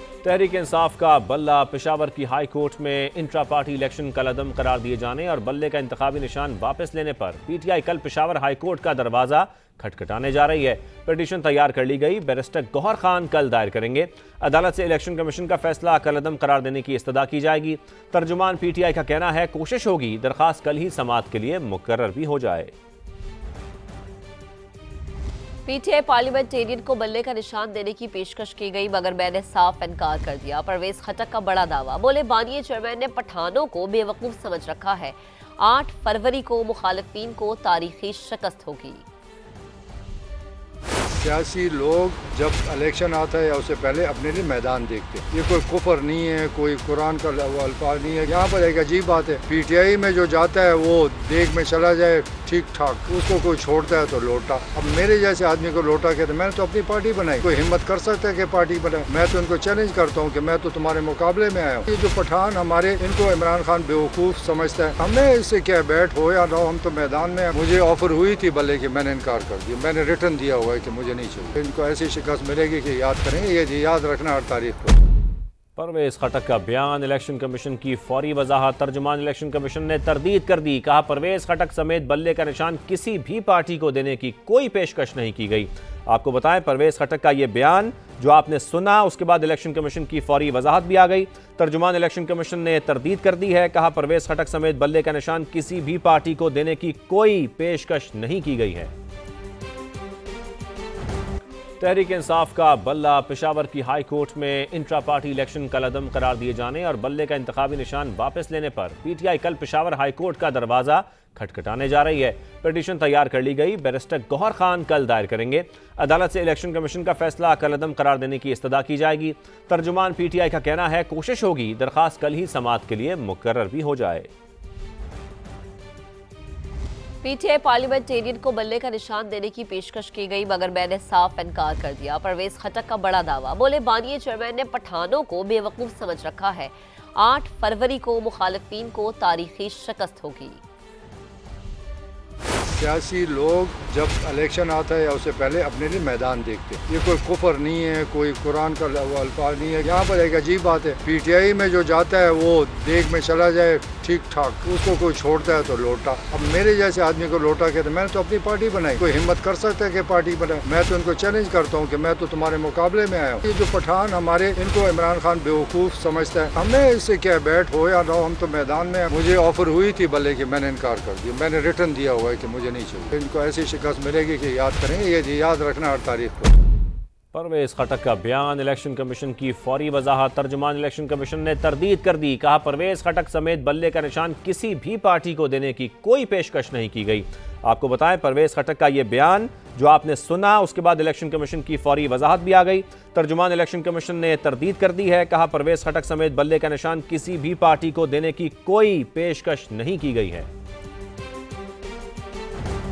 तहरीक इंसाफ का बल्ला पेशावर की हाई कोर्ट में इंट्रा पार्टी इलेक्शन कलअदम करार दिए जाने और बल्ले का इंतखाबी निशान वापस लेने पर पीटीआई कल पेशावर हाई कोर्ट का दरवाजा खटखटाने जा रही है। पिटीशन तैयार कर ली गई। बैरिस्टर गौहर खान कल दायर करेंगे। अदालत से इलेक्शन कमीशन का फैसला कलअदम करार देने की इस्तदा की जाएगी। तर्जुमान पीटीआई का कहना है कोशिश होगी दरखास्त कल ही समाअत के लिए मुकर्रर भी हो जाए। पीटीआई पार्लियामेंटेरियन को बल्ले का निशान देने की पेशकश की गई, मगर मैंने साफ इनकार कर दिया। परवेज खटक का बड़ा दावा। बोले बानिए चेयरमैन ने पठानों को बेवकूफ समझ रखा है। 8 फरवरी को मुखालिफिन को तारीखी शिकस्त होगी। सियासी लोग जब इलेक्शन आता है या उससे पहले अपने लिए मैदान देखते हैं। ये कोई कुफर नहीं है, कोई कुरान का अल्फाज नहीं है। यहाँ पर एक अजीब बात है, पीटीआई में जो जाता है वो देख में चला जाए ठीक ठाक, उसको कोई छोड़ता है तो लोटा। अब मेरे जैसे आदमी को लोटा कहते, मैंने तो अपनी पार्टी बनाई। कोई हिम्मत कर सकता है कि पार्टी बनाए? मैं तो इनको चैलेंज करता हूँ कि मैं तो तुम्हारे मुकाबले में आया हूँ। ये जो पठान हमारे, इनको इमरान खान बेवकूफ समझता है। हमें इससे क्या, बैठ हो या ना हो, हम तो मैदान में। मुझे ऑफर हुई थी बल्ले की, मैंने इनकार कर दिया। मैंने रिटर्न दिया हुआ है कि मुझे नहीं चाहिए। इनको ऐसी शिकस्त मिलेगी कि याद करेंगे, ये याद रखना 8 तारीख को। परवेज खटक का बयान, इलेक्शन कमीशन की फौरी वजाहत। तर्जुमान इलेक्शन कमीशन ने तरदीद कर दी। कहा परवेज खटक समेत बल्ले का निशान किसी भी पार्टी को देने की कोई पेशकश नहीं की गई। आपको बताएं परवेज खटक का ये बयान जो आपने सुना, उसके बाद इलेक्शन कमीशन की फौरी वजाहत भी आ गई। तर्जुमान इलेक्शन कमीशन ने तरदीद कर दी है। कहा परवेज खटक समेत बल्ले का निशान किसी भी पार्टी को देने की कोई पेशकश नहीं की गई है। तहरीक इंसाफ का बल्ला पेशावर की हाई कोर्ट में इंट्रा पार्टी इलेक्शन कलअदम करार दिए जाने और बल्ले का इंतखाबी निशान वापस लेने पर पीटीआई कल पेशावर हाई कोर्ट का दरवाजा खटखटाने जा रही है। पिटीशन तैयार कर ली गई। बैरिस्टर गौहर खान कल दायर करेंगे। अदालत से इलेक्शन कमीशन का फैसला कलअदम करार देने की इस्तदा की जाएगी। तर्जुमान पीटीआई का कहना है कोशिश होगी दरखास्त कल ही समाअत के लिए मुकर्रर भी हो जाए। पीटीआई पार्लियामेंटेरियन को बल्ले का निशान देने की पेशकश की गई, मगर मैंने साफ इनकार कर दिया। परवेज खटक का बड़ा दावा। बोले बानिए चेयरमैन ने पठानों को बेवकूफ समझ रखा है। 8 फरवरी को मुखालिफिन को तारीखी शिकस्त होगी। सियासी लोग जब इलेक्शन आता है या उससे पहले अपने लिए मैदान देखते हैं। ये कोई कुफर नहीं है, कोई कुरान का अल्फाज नहीं है। यहाँ पर एक अजीब बात है, पीटीआई में जो जाता है वो देख में चला जाए ठीक ठाक, उसको कोई छोड़ता है तो लोटा। अब मेरे जैसे आदमी को लोटा कहते, मैंने तो अपनी पार्टी बनाई। कोई हिम्मत कर सकता है कि पार्टी बनाए? मैं तो इनको चैलेंज करता हूँ कि मैं तो तुम्हारे मुकाबले में आया हूँ। ये जो पठान हमारे, इनको इमरान खान बेवकूफ समझता है। हमें इससे क्या, बैठ हो या ना हो, हम तो मैदान में। मुझे ऑफर हुई थी बल्ले की, मैंने इनकार कर दिया। मैंने रिटर्न दिया हुआ है कि मुझे नहीं चाहिए। इनको ऐसी शिकस्त मिलेगी कि याद करेंगे, ये याद रखना 8 तारीख को। परवेज खटक का बयान, इलेक्शन कमीशन की फौरी वजाहत। तर्जुमान इलेक्शन कमीशन ने तरदीद कर दी। कहा परवेज खटक समेत बल्ले का निशान किसी भी पार्टी को देने की कोई पेशकश नहीं की गई। आपको बताएं परवेज खटक का ये बयान जो आपने सुना, उसके बाद इलेक्शन कमीशन की फौरी वजाहत भी आ गई। तर्जुमान इलेक्शन कमीशन ने तरदीद कर दी है। कहा परवेज खटक समेत बल्ले का निशान किसी भी पार्टी को देने की कोई पेशकश नहीं की गई है।